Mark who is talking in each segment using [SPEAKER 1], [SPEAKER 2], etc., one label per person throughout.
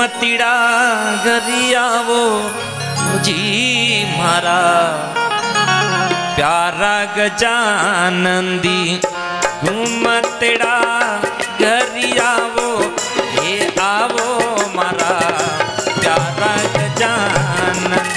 [SPEAKER 1] घूमतीड़ा गरियावो जी मारा प्यारा गजानंदी घूमतीड़ा गरियावो हे आवो मारा प्यारा गजानंद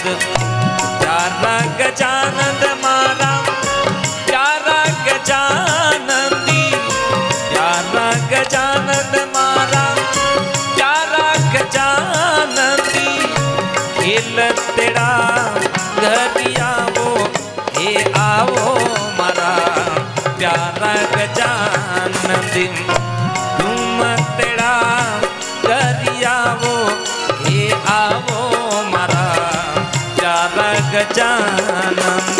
[SPEAKER 1] मारा प्यारा गजानंदी प्यारा गजानंद मारा प्यारा गजानंदी खेल तेरा गरियावो हे आवो मारा प्यारा गजानंदी घूम तेरा गरियावो हे आवो मारा प्यारा गजानंद।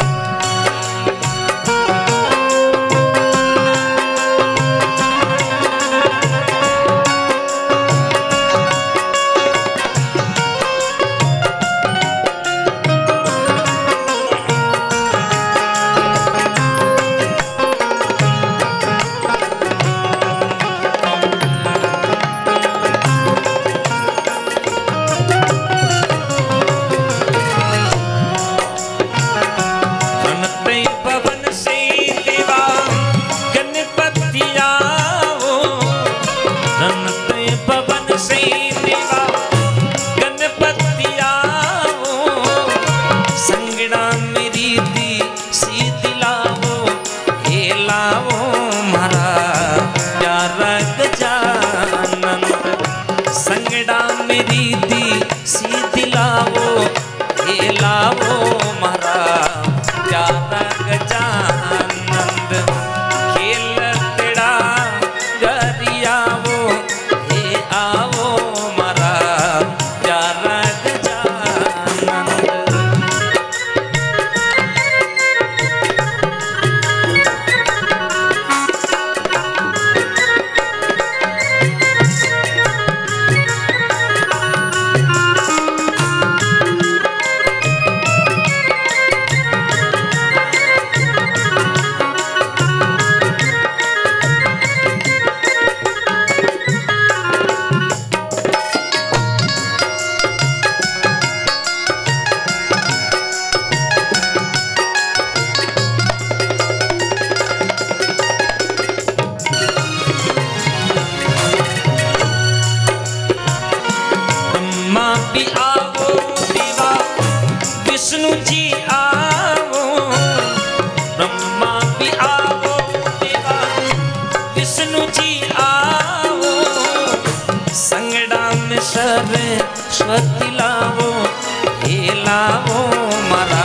[SPEAKER 1] सरस्वती लावो हे लावो मारा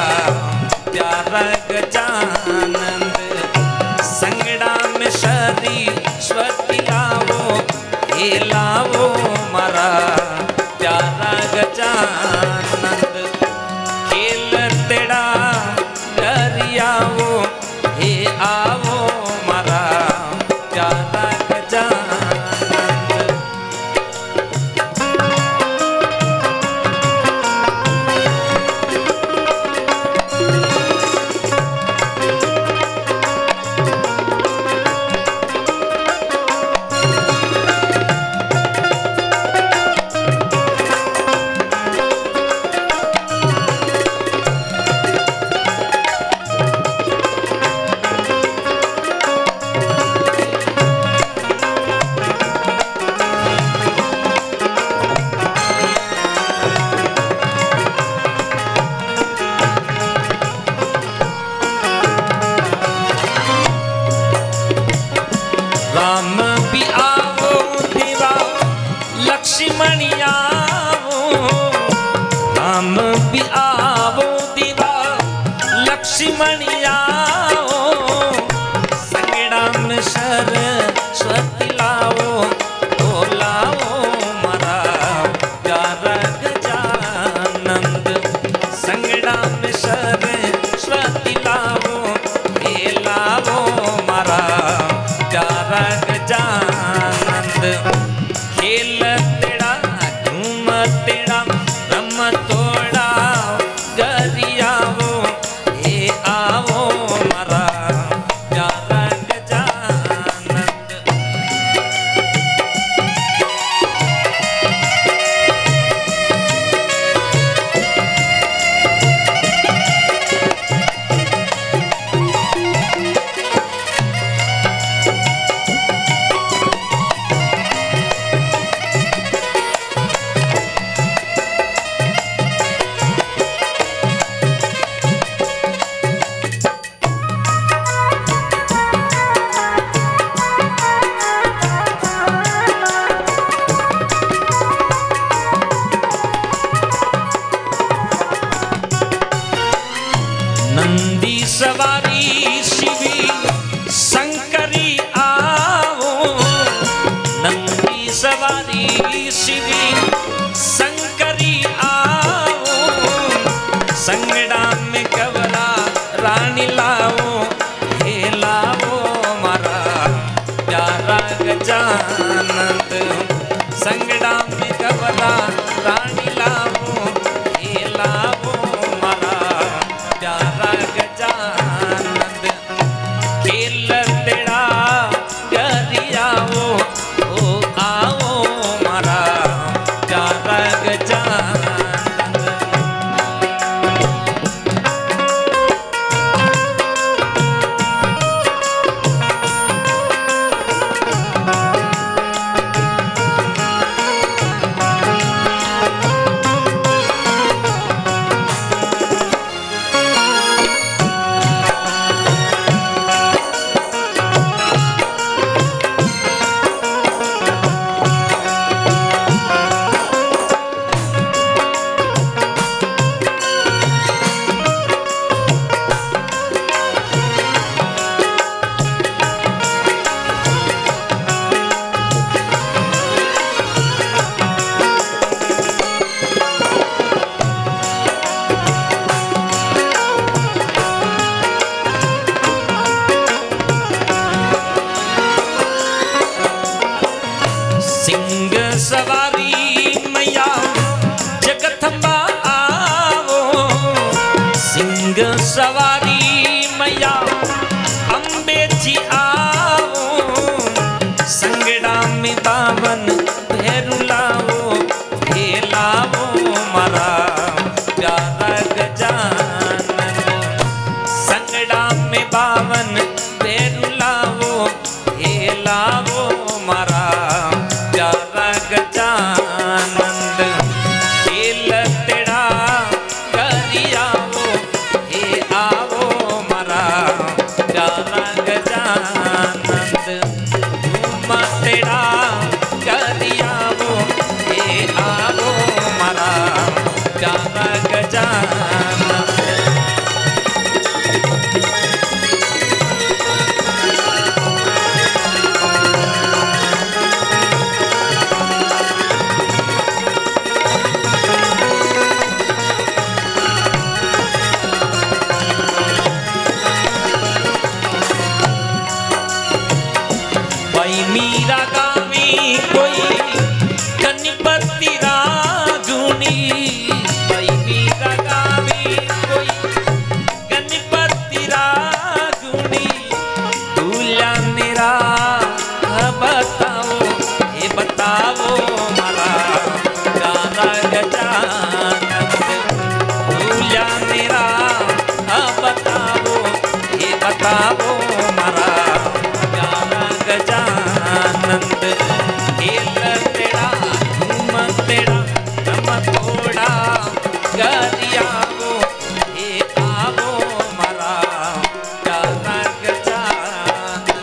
[SPEAKER 1] प्यारा गजानंद संगड़ा में सरस्वती लावो हे लावो मारा प्यारा गजानंद खेल तेरा गरियावो हे आवो मारा प्यारा सरस्वती लावो ओ लावो मारा प्यारा गजानंद संगड़ा में सरस्वती लावो हे लावो मारा प्यारा गजानंद खेल तेरा घूम तेरा रम तोड़ा गरियावो हे आओ नंदी सवारी शिवी शंकरी आओ, नंदी सवारी शिवी शंकरी आओ, संगड़ा में कवरा रानी लाओ, हे लाओ मारा प्यारा गजानंद, संगड़ा में कवरा रानी लाओ, हे लाओ मारा प्यारा गजानंद, खेल तेरा गरियाओ, ओ आओ मारा प्यारा गजानंद। सिंह सवारी मैया जगदम्बा आओ, सिंह सवारी मैया अम्बे जी आओ, संगड़ा में बावन भैरू लाओ, हे लाओ मारा प्यारा गजानन, संगड़ा में बावन भैरू लाओ, हे लाओ मारा प्यारा गजानंद, खेल तेरा गरियाओ, हे आओ मारा प्यारा गजानंद, झूम तेरा गरियाओ, हे आओ मारा प्यारा गजानंद। भाई मीरा गावी कोई गणपति राजुनी, भाई मीरा गावी कोई गणपति राजुनी, दूल्हा मेरा बताओ, ये बताओ मारा प्यारा गजानंद, दूल्हा मेरा बताओ, ये बताओ मारा प्यारा गजानंद, खेल तेरा झूम तेरा दम थोड़ा गरियाओ, हे आओ मारा प्यारा गजानंद।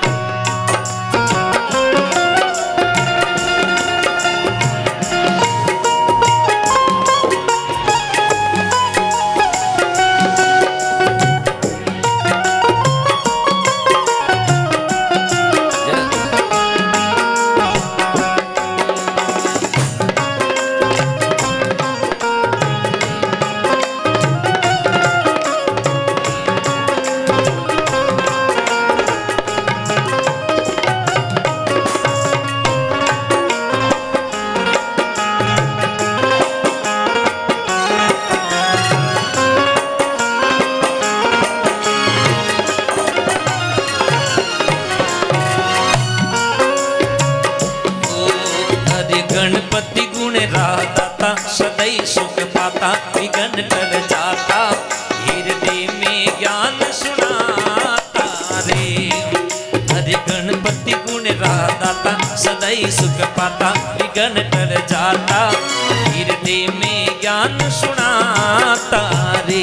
[SPEAKER 1] गणपति गुण राता सदैव सुख पाता, विघ्न टल जाता, हृदय में ज्ञान सुनाता रे, हरे गणपति गुण राता सदैव सुख पाता, विघ्न टल जाता, हृदय में ज्ञान सुनाता रे,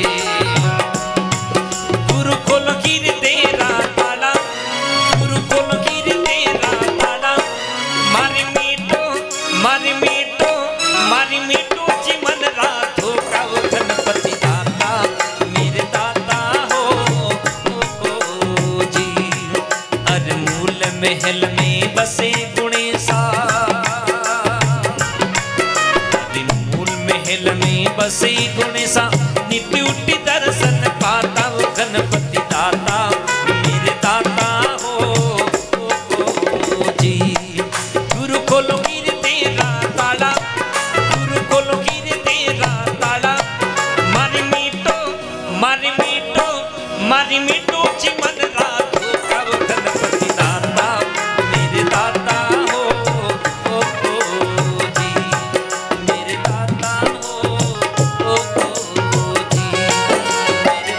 [SPEAKER 1] गुरु खोलो हृदय रा ताला, गुरु खोलो हृदय रा ताला, मारी मीठो जी मन राधो का गणपति दाता, मेरे महल में बसे गुणेशा, मूल महल में बसे गुणेशा, नित्य उठी दर्शन पाता वो गणपति दाता, मेरे दाता हो जी। गुरु खोलो गिर तेरा ताला, गुरु खोलो गिर तेरा ताला, मारी मीटो मारी मीटो मारी मीटो चिमन राधो का वो गणपति दाता, मेरे दाता हो जी, मेरे दाता हो जी, मेरे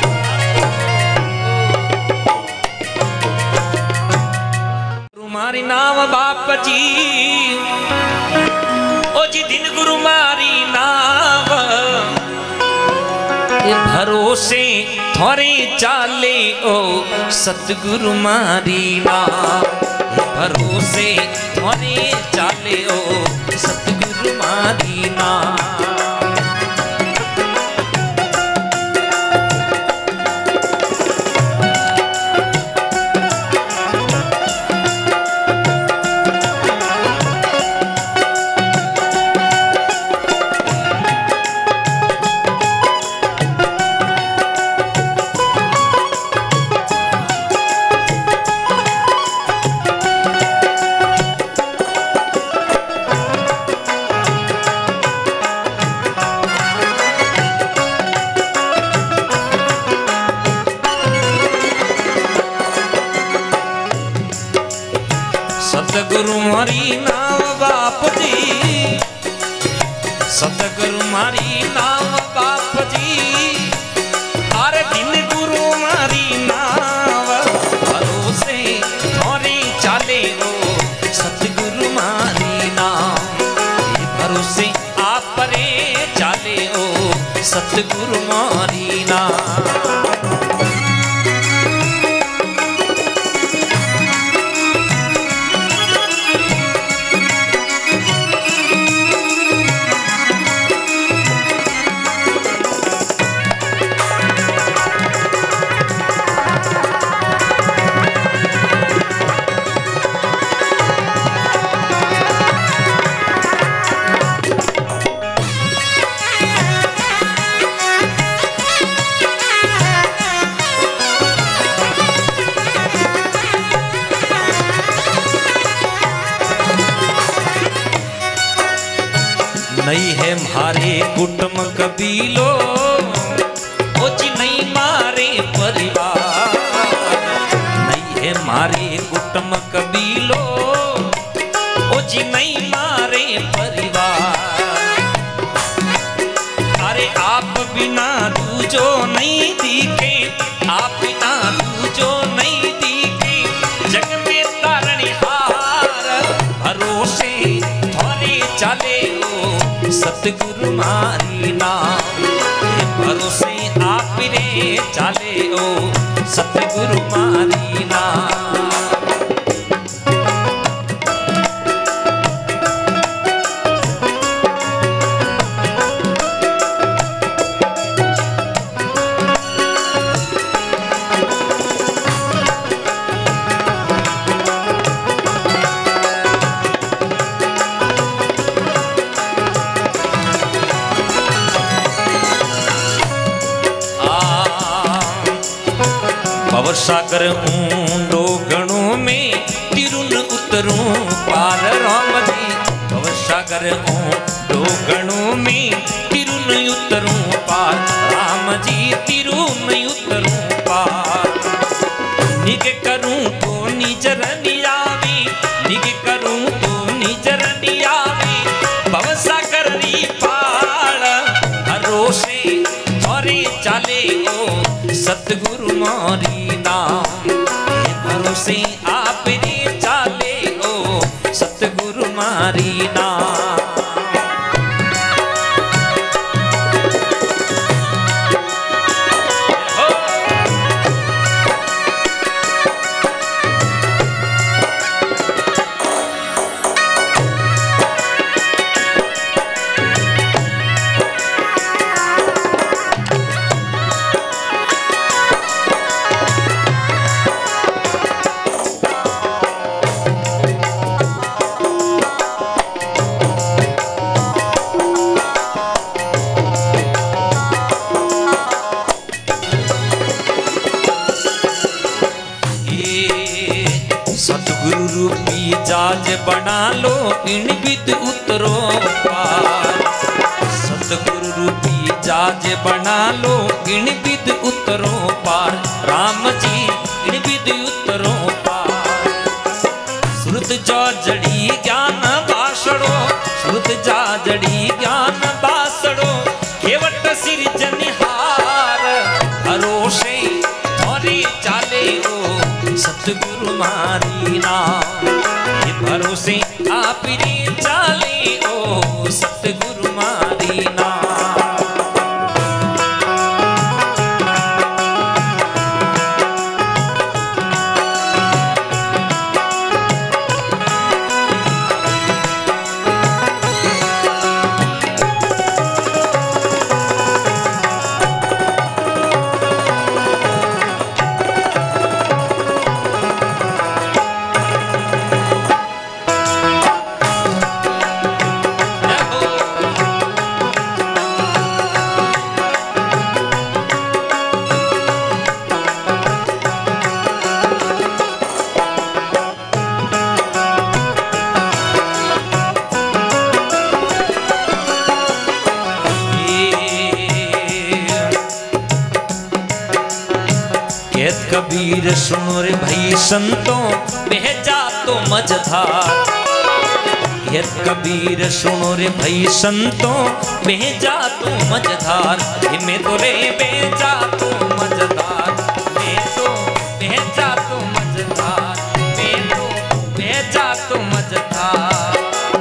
[SPEAKER 1] गुरु मारी नाम बाप जी, ओ जी दिन गुरु मारी नाम, ये भरोसे थोड़े चाले ओ सतगुरु मारी नाम, ये भरोसे थोड़े चाले ओ सतगुरु मारी नाम। सतगुरु मारी नाम बाप जी, सतगुरु मारी नाम बाप जी, अरे दिन गुरु मारी नाम, भरोसे थोड़े चाले ओ सतगुरु मारी नाम, ये भरोसे आप रे चाले ओ सतगुरु मारी नाम। नहीं है मारे कुटुंब कबीलो, ओ जी नहीं मारे परिवार, नहीं है मारे कुटुंब कबीलो, ओ जी नहीं मारे परिवार, अरे आप बिना दूजो नहीं दिखे, आप बिना दूजो नहीं दिखे, जग में तारणहार, भरोसे थोड़े चाले सतगुरु मारी नाम, ये भरोसे आप रे चाले ओ सतगुरु मारी नाम। सागर ऊंडो गणों में तिरुन उतरूं पार राम जी, भव सागर ऊंडो गणों में तिरुन उतरूं पार राम जी, तिरुन उतरूं पार, निग करूं तो निजर नियावी, निग करूं तो निजर नियावी, भव सागर री पार, भरोसे थोड़े चाले ओ सतगुरु मारी नाम, ये भरोसे आप रे चाले ओ सतगुरु मारी नाम। रूपी जहाज बना लो इन विद उतरो पार। सतगुरु रूपी जहाज बना लो इन विद उतरो पार। राम जी इन विद उतरो पार। श्रुत जो जड़ी ज्ञान बासड़ो, श्रुत जा जड़ी ज्ञान बासड़ो, केवट सिरजनहार भरोसे थोड़ी चाले ओ सतगुरु मारी नाम। ये भरोसे आप रे चाले ओ सतगुरु मारी नाम। कबीर सुनो रे भाई संतों भेजा तो मझधार। ये कबीर सुनो रे भाई संतों भेजा तो मझधार। मैं तो रे भेजा तो मझधार, मैं तो भेजा तो मझधार, मैं तो भेजा तो मझधार।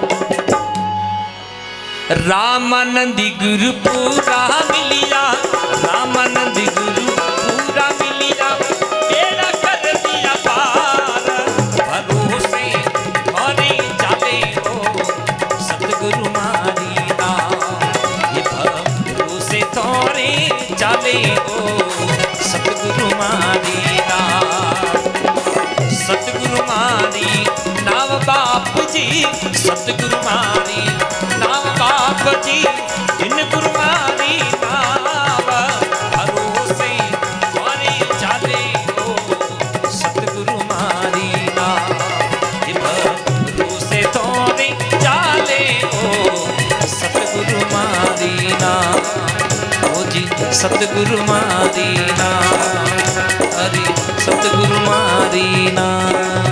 [SPEAKER 1] रामानंदी गुरु पूरा मिलिया, रामानंदी गुरु पूरा मिलिया, बेड़ा कर दिया पार। भरोसे थोड़े चाले हो सतगुरु मारी नाम। ये भरोसे थोड़े चाले हो सतगुरु मारी नाम। सतगुरु मारी नाम बाप जी, सतगुरु मारी नाम बाप जी, इन गुरु मारी नाम। भरोसे थोड़े चाले हो सतगुरु मारी नाम। भरोसे थोड़े चाले हो सतगुरु मारी नाम। ओ जी सतगुरु मारी नाम, अरे सतगुरु मारी नाम।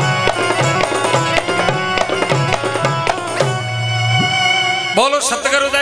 [SPEAKER 1] बोलो सतगुरु